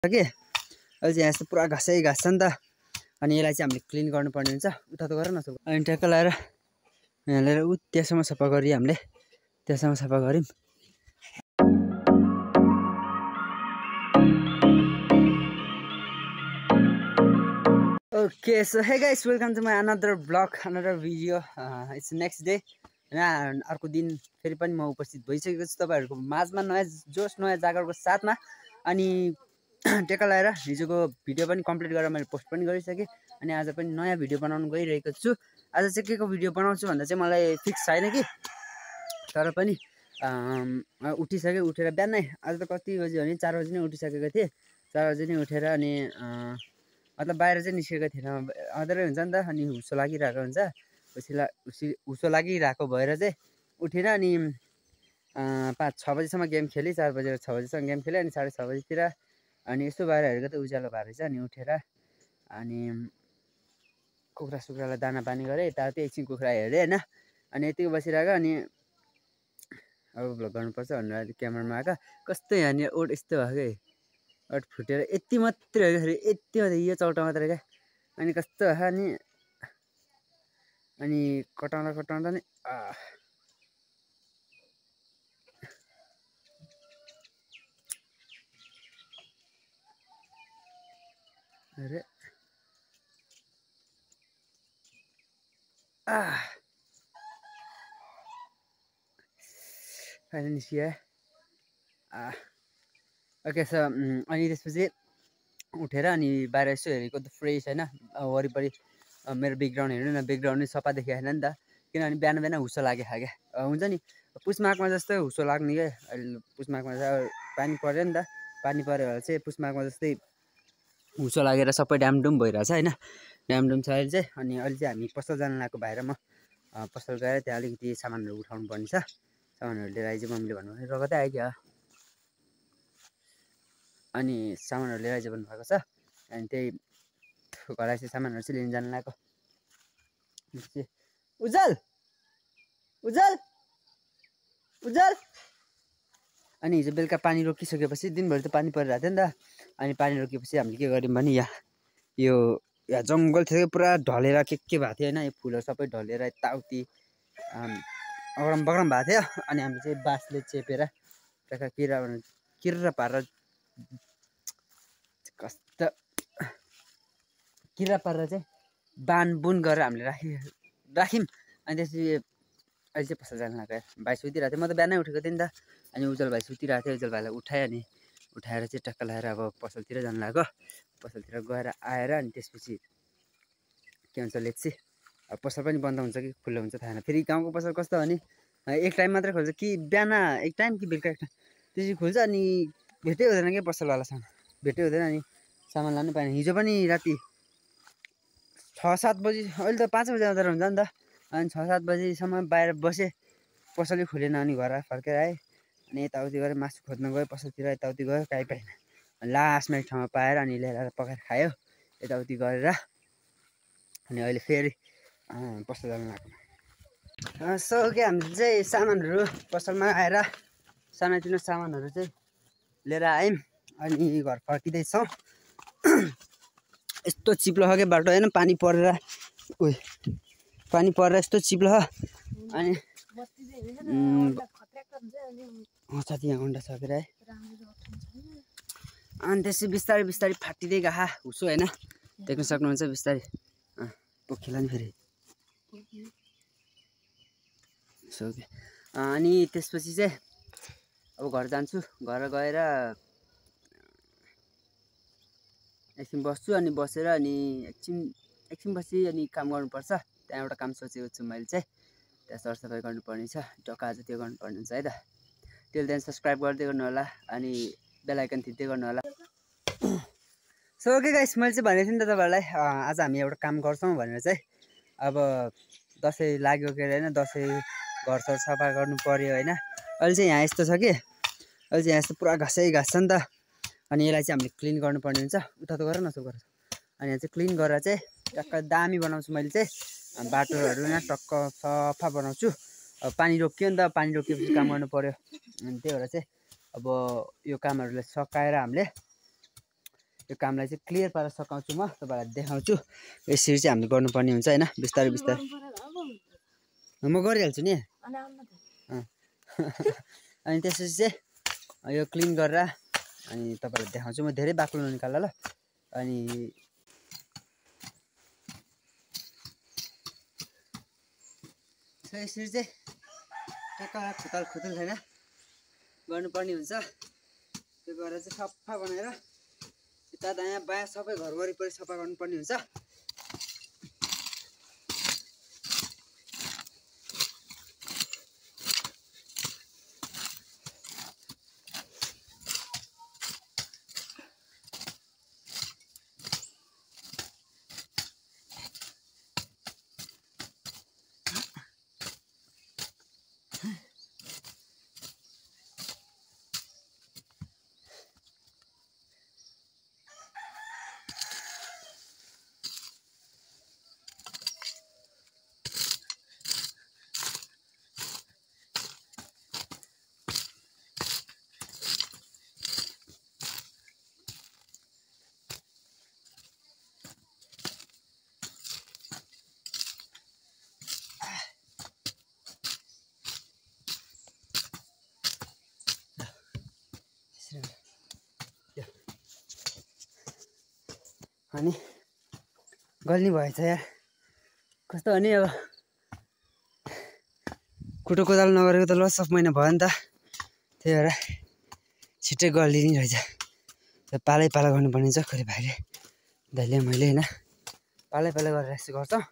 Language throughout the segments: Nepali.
के अहिले चाहिँ यस्तो पुरा घाँसै घाँस छ नि त। अनि यसलाई चाहिँ हामीले क्लिन गर्नुपर्ने हुन्छ। उता त गर न अनि ट्याक्क लाएर यहाँ लिएर ऊ त्यहाँसम्म सफा गरी हामीले त्यहाँसम्म सफा गऱ्यौँ। Okay so hey guys welcome to my another blog another video. It's next day होइन, अर्को दिन फेरि पनि म उपस्थित भइसकेको छु तपाईँहरूको माझमा नयाँ जोस नयाँ जागरको साथमा। अनि टेका लगाएर हिजोको भिडियो पनि कम्प्लिट गरेर मैले पोस्ट पनि गरिसकेँ। अनि आज पनि नयाँ भिडियो बनाउनु गइरहेको छु। आज चाहिँ के को भिडियो बनाउँछु भन्दा चाहिँ मलाई फिक्स छैन कि, तर पनि उठिसकेँ। उठेर बिहानै आज त कति बजी भने 4 बजी नै उठिसकेको थिएँ। 4 बजी नै उठेर अनि मतलब बाहिर चाहिँ निस्केको थिएन, अँधेरै हुन्छ नि त। अनि हुसो लागिरहेको हुन्छ, हुसो लागिरहेको भएर चाहिँ उठेर अनि 5-6 बजीसम्म गेम खेलेँ। 4 बजेर 6 बजीसम्म गेम खेलेँ। अनि 6:30 बजीतिर अनि यसो बाहिर हेरेको त उज्यालो भएर रहेछ। अनि उठेर अनि कुखुरा सुखुरालाई दाना पानी गरेँ, यताउति एकछिन कुखुरा हेरेँ होइन। अनि यतिको बसिरहेको अनि अब भ्लग गर्नुपर्छ भनेर क्यामेरामा आएको। कस्तो यहाँनिर ओठ यस्तो भयो कि, ओठ फुटेर यति मात्रै हो क्या, यति मात्रै यो चौटा मात्रै क्या। अनि कस्तो भयो अनि कटाउँदा नि अरे फाइनल निस्कियो। ओके सो अनि त्यसपछि उठेर अनि बाहिर यसो हेरेको त फ्रेस होइन, वरिपरि मेरो ब्याकग्राउन्ड हेर्नु न, ब्याकग्राउन्ड नै सफा देखिएन नि त। किनभने बिहान बिहान हुसो लाग्यो क्या, हुन्छ नि पुसमाघमा जस्तै हुसो लाग्ने क्या। अहिले पुसमाघमा चाहिँ पानी पऱ्यो नि त, पानी पऱ्यो भने चाहिँ पुसमाघमा जस्तै हुसो लागेर सबै ड्यामडुम भइरहेछ होइन, ड्यामडुम छ अहिले चाहिँ। अनि अहिले चाहिँ हामी पसल जानु लागेको, बाहिर म पसल गएर त्यहाँ अलिकति सामानहरू उठाउनु पर्ने छ। सामानहरू लिएर आइज मम्मीले भन्नुभयो रगतै आइदियो। अनि सामानहरू लिएर आइज भन्नुभएको छ। अनि त्यही घर आएपछि सामानहरू चाहिँ लिन जानु लागेको। उज्जल उज्जल उज्जल। अनि हिजो बेलुका पानी रोकिसकेपछि दिनभरि त पानी परिरहेको थियो नि त। अनि पानी रोकिएपछि हामीले के गर्यौँ भने यहाँ जङ्गल थियो पुरा ढलेर के भएको थियो होइन। यो फुलहरू सबै ढलेर यताउति अगरम बगरम भएको थियो। अनि हामी चाहिँ बाँसले चेपेर किर्रा पारेर कस्तो किरा पारेर चाहिँ बानबुन गरेर हामीले राख्यौँ। अनि त्यसपछि अहिले चाहिँ पसल जानु लाग्यो। भाइ सुतिरहेको थियो, म त बिहानै उठेको थिएँ नि त। अनि उज्जवल भाइ सुतिरहेको थियो, उज्जवल भाइलाई उठाएँ। अनि उठाएर चाहिँ टक्क लगाएर अब पसलतिर जानु लाग्यो। पसलतिर गएर आएर अनि त्यसपछि के भन्छ लेट्सी, अब पसल पनि बन्द हुन्छ कि खुल्लो हुन्छ थाहा छैन। फेरि गाउँको पसल कस्तो भने एक टाइम मात्रै खोल्छ कि, बिहान एक टाइम कि बेलुका एक टाइम त्यसरी खोल्छ। अनि भेटै हुँदैन कि पसलवालासँग, भेटै हुँदैन। अनि सामान लानु पाएन। हिजो पनि राति 6-7 बजी, अहिले त 5 बजी आउँदा हुन्छ नि त। अनि 6-7 बजीसम्म बाहिर बसेँ, पसलै खुलेन। अनि घर फर्केर आएँ। अनि यताउति गएर मासु खोज्न गयो पसलतिर, यताउति गयो काहीँ पाएन। लास्टमा एक ठाउँमा पाएर अनि ल्याएर पकाएर खायो यताउति गरेर। अनि अहिले फेरि पसल जानु लाग्यो। सो के हामीले चाहिँ सामानहरू पसलमा आएर सानोतिनो सामानहरू चाहिँ लिएर आयौँ। अनि घर फर्किँदैछौँ। यस्तो चिप्लो छ क्या बाटो होइन, पानी परेर यस्तो चिप्लो छ। अनि साथी यहाँ अन्डा सकेर है। अनि त्यसै बिस्तारै बिस्तारै फाटिँदै गएको हुसो होइन, देख्न सक्नुहुन्छ बिस्तारै पोखिला नि फेरि। सो अनि त्यसपछि चाहिँ अब घर जान्छु। घर गएर एकछिन बस्छु। अनि बसेर अनि एकछिन बसी अनि काम गर्नुपर्छ। त्यहाँ एउटा काम सोचेको छु मैले चाहिँ, त्यहाँ सरसफाइ गर्नुपर्ने छ, टक्का आज त्यो गर्नुपर्ने हुन्छ है त। टिल देन सब्सक्राइब गर्दै गर्नु होला, अनि बेल आइकन थिच्दै गर्नु होला। सो ओके गाइस, मैले चाहिँ भनेको थिएँ नि त तपाईँहरूलाई आज हामी एउटा काम गर्छौँ भनेर चाहिँ। अब दसैँ लाग्यो के अरे होइन, दसैँ घरसर सफा गर्नु पऱ्यो होइन। अहिले चाहिँ यहाँ यस्तो छ कि, अहिले चाहिँ यहाँ यस्तो पुरा घाँसै घाँस छ नि त। अनि यसलाई चाहिँ हामीले क्लिन गर्नुपर्ने हुन्छ। उता त गर न सो गर। अनि यहाँ चाहिँ क्लिन गरेर चाहिँ टक्क दामी बनाउँछु मैले चाहिँ। बाटोहरू यहाँ टक्क सफा बनाउँछु। अब पानी रोकियो नि त, पानी रोकिएपछि काम गर्नु पऱ्यो। अनि त्यही भएर चाहिँ अब यो कामहरूलाई सकाएर हामीले यो कामलाई चाहिँ क्लियर पारेर सघाउँछु म तपाईँलाई देखाउँछु यसरी चाहिँ हामीले गर्नुपर्ने हुन्छ हैन बिस्तारै बिस्तारै म गरिहाल्छु नि अनि त्यसपछि चाहिँ यो क्लिन गरेर अनि तपाईँलाई देखाउँछु म धेरै बाक्लो ननिकाल्ला ल अनि यसरी चाहिँ टक्क खुतल खुतल छैन गर्नुपर्ने हुन्छ त्यो गरेर चाहिँ सफा बनाएर यता दायाँ बायाँ सबै घर वरिपरि सफा गर्नुपर्ने हुन्छ अनि गल्नी भएछ यार कस्तो भने अब कुटो कोदाल नगरेको त लस अफ महिना भयो नि त त्यही भएर छिट्टै गल्दिने रहेछ पालै पाला गर्नुपर्ने हुन्छ खोइ भाइले दाइले मैले होइन पालै पाला गरेर यसो गर्छौँ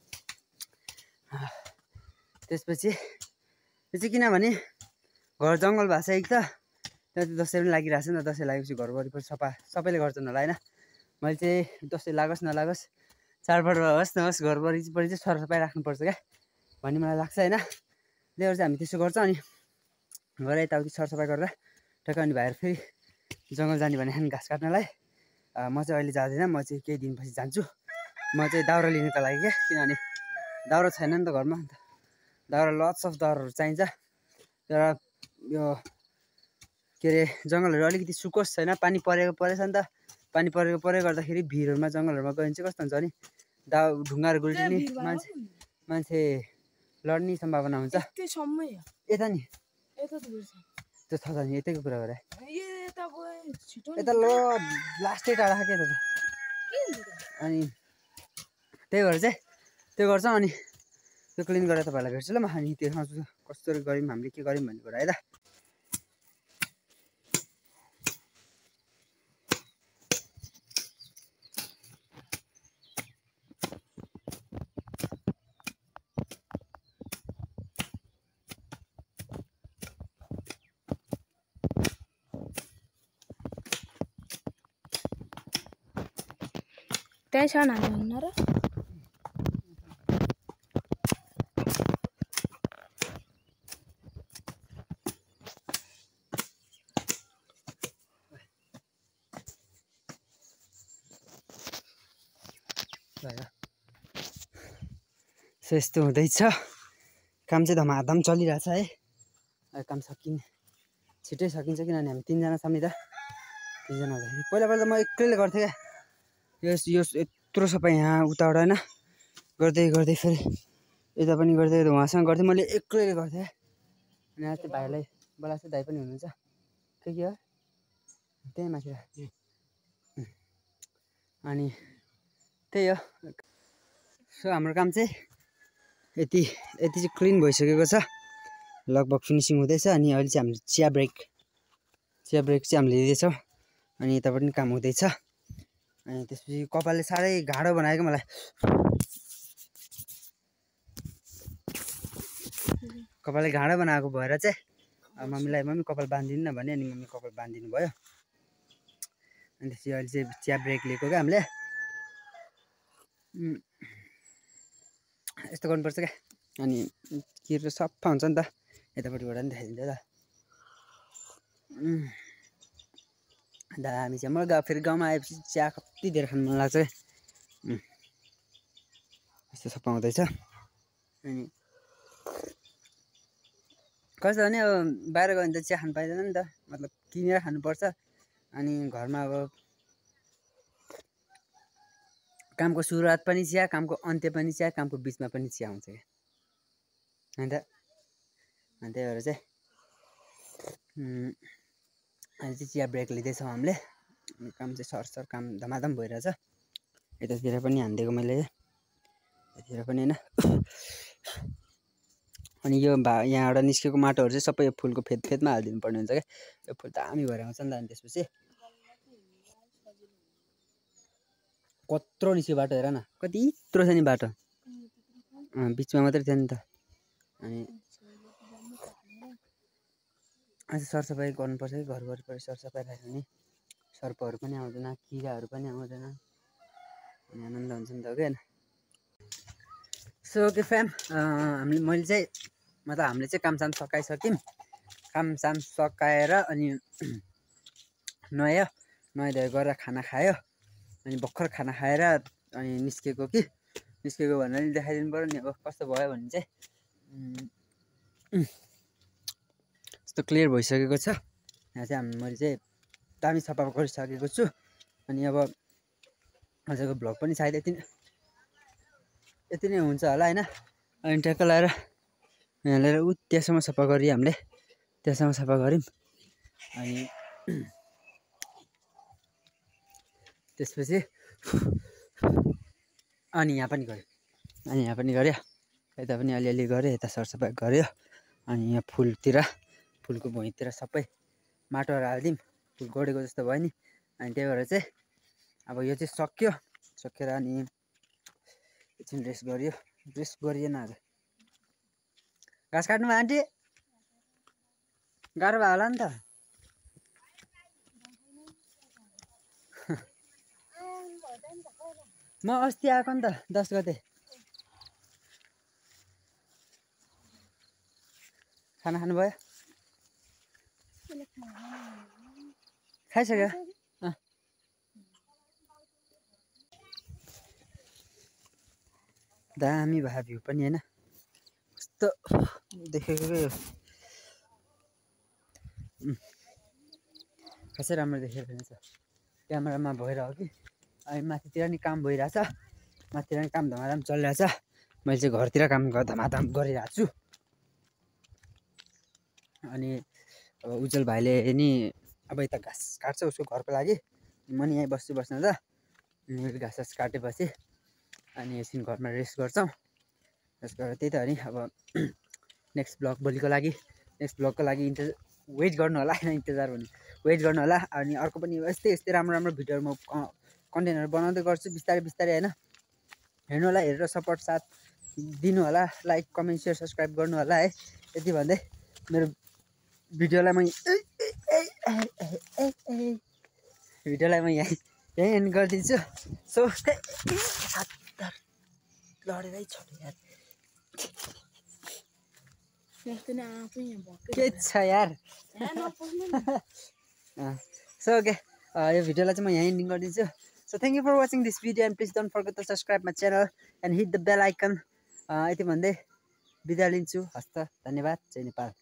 त्यसपछि यो चाहिँ किनभने घर जङ्गल भएको छ एक त त्यहाँ चाहिँ दसैँ पनि लागिरहेको छ नि त दसैँ लागेपछि घर वरिपरि सफा सबैले गर्छन् होला होइन मैले चाहिँ दसैँ लागोस् नलागोस् चाडबाड होस् नहोस् घर वरिपरि चाहिँ सरसफाइ राख्नुपर्छ क्या भन्ने मलाई लाग्छ होइन त्यही भएर चाहिँ हामी त्यसो गर्छौँ अनि घर यताउति सरसफाइ गरेर टक्क अनि भाइहरू फेरि जङ्गल जाने भने घाँस काट्नलाई म चाहिँ अहिले जाँदैन म चाहिँ केही दिनपछि जान्छु म चाहिँ दाउरा लिनुको लागि क्या किनभने दाउरा छैन नि त घरमा अन्त दाउरा लट्स अफ दाउराहरू चाहिन्छ तर यो के अरे जङ्गलहरू अलिकति सुकोस् छैन पानी परेछ नि त पानी परेको गर्दाखेरि भिरहरूमा जङ्गलहरूमा गयो भने चाहिँ कस्तो हुन्छ भने ढुङ्गाहरू गुल्टिने मान्छे लड्ने सम्भावना हुन्छ यता नि त्यो छ नि यतैको कुरा गरे यता ल लास्टै टाढा के त अनि त्यही भएर चाहिँ त्यो गर्छौँ अनि त्यो क्लिन गरेर तपाईँहरूलाई भेट्छु ल म अनि त्यो कस्तो गऱ्यौँ हामीले के गऱ्यौँ भन्ने कुरा है त त्यही छ नानी र सो यस्तो हुँदैछ काम चाहिँ धमाधम चलिरहेछ है काम सकिने छिट्टै सकिन्छ किनभने हामी तिनजना छौँ नि त तिनजना हुँदाखेरि पहिला पहिला म एक्लैले गर्थेँ क्या यो यत्रो सबै यहाँ उताबाट होइन गर्दै गर्दै फेरि यता पनि गर्दै उहाँसँग गर्थेँ मैले एक्लैले गर्थेँ अनि आज चाहिँ भाइलाई बोलाएको दाइ पनि हुनुहुन्छ के हो त्यही माथि अनि त्यही हो सो हाम्रो काम चाहिँ यति चाहिँ क्लिन भइसकेको छ लगभग फिनिसिङ हुँदैछ अनि अहिले चाहिँ हामीले चिया ब्रेक चाहिँ हामीले लिँदैछौँ अनि यता पनि काम हुँदैछ अनि त्यसपछि कपालले साह्रै गाह्रो बनायो मलाई कपालले गाह्रो बनाएको भएर चाहिँ मम्मीलाई मम्मी कपाल बाँधिदिनु न भने अनि मम्मी कपाल बाँधिदिनु भयो अनि त्यसपछि अहिले चाहिँ चिया ब्रेक लिएको क्या हामीले यस्तो गर्नुपर्छ क्या अनि किरो सफा हुन्छ नि त यतापट्टिबाट पनि देखाइदिन्छ त दामी चाहिँ मलाई फेरि गाउँमा आएपछि चिया कति धेरै खानु मन लाग्छ यस्तो सफा हुँदैछ अनि कस्तो भने अब बाहिर गयो भने त चिया खानु पाइँदैन नि त मतलब किनेर खानुपर्छ अनि घरमा अब कामको सुरुवात पनि चिया, कामको अन्त्य पनि चिया, कामको बिचमा पनि चिया हुन्छ क्या अन्त अनि त्यही भएर चाहिँ अहिले चाहिँ चिया ब्रेक लिँदैछौँ हामीले। काम चाहिँ सरसर काम धमाधम भइरहेछ। यतातिर पनि हानिदिएको मैले, यतातिर पनि होइन। अनि यो यहाँबाट निस्केको माटोहरू चाहिँ सबै यो फुलको फेदमा हालिदिनु पर्ने हुन्छ क्या। यो फुल दामी भएर आउँछ नि त। अनि त्यसपछि कत्रो निस्क्यो बाटो हेर न, कति यत्रो छ नि बाटो, बिचमा मात्रै थियो नि त। अनि अझ सरसफाइ गर्नुपर्छ कि घर वरिपरि सरसफाइ राख्यो भने सर्पहरू पनि आउँदैन, किराहरू पनि आउँदैन, अनि आनन्द हुन्छ नि त क्या। सो ओके फ्याम, मैले चाहिँ हामीले चाहिँ कामसाम सकाइसक्यौँ। कामसाम सकाएर अनि नुहाइधुवाइ गरेर खाना खायो। अनि भर्खर खाना खाएर अनि निस्केको भनेर देखाइदिनु पऱ्यो नि। अब कस्तो भयो भने चाहिँ यस्तो क्लियर भइसकेको छ। यहाँ चाहिँ मैले चाहिँ दामी सफा गरिसकेको छु। अनि अब आजको भ्लग पनि सायद यति नै हुन्छ होला होइन। अनि ट्याक्क लगाएर यहाँ लिएर त्यहाँसम्म सफा गऱ्यौँ हामीले, त्यहाँसम्म सफा गऱ्यौँ। अनि त्यसपछि अनि यहाँ पनि गऱ्यो, यता पनि अलिअलि गऱ्यो, यता सरसफाइ गऱ्यो। अनि यहाँ फुलको भुइँतिर सबै माटोहरू हालिदिउँ, फुल गोडेको जस्तो भयो नि। अनि त्यही भएर चाहिँ अब यो चाहिँ सकेर अनि एकछिन रेस्ट गरिएन। आज घाँस काट्नुभयो आन्टी? गाह्रो भयो होला नि त। म अस्ति आएको नि त 10 गते। खाना खानुभयो? खाइसक्यो? दामी भयो भ्यू पनि होइन, कस्तो देखेको खासै राम्रो देखेको रहेछ। क्यामेरामा भएर हो कि। अनि माथितिर नि काम भइरहेछ, माथितिर नि काम धमाधम चलिरहेछ। मैले चाहिँ घरतिर काम धमाधम गरिरहेको छु। अनि अब उज्जवल भाइले नि अब यता घाँस काट्छ उसको घरको लागि। म नि यहीँ बस्छु त। अनि घाँस काटेपछि अनि एकछिन घरमा रेस्ट गर्छौँ। रेस्ट गरेर त्यही त हो नि। अब नेक्स्ट भोलिको लागि ब्लगको लागि वेट गर्नु होला, इन्तजार भन्नु वेट गर्नु होला। अनि अर्को पनि यस्तै राम्रो भिडियोहरू म कन्टेन्टहरू बनाउँदै गर्छु बिस्तारै होइन। हेर्नु होला, हेरेर सपोर्ट साथ दिनु होला, लाइक कमेन्ट सेयर सब्सक्राइब गर्नु होला है। यति भन्दै मेरो भिडियोलाई म यहीँ एन्ड गरिदिन्छु। सो लडेरै छोड्यो यार, के छ यार। सो ओके, यो भिडियोलाई चाहिँ म यहीँ एन्डिङ गरिदिन्छु। So thank you for watching this video and please don't forget to subscribe my channel and hit the bell icon. यति भन्दै बिदा लिन्छु। हस्त, धन्यवाद। जय नेपाल।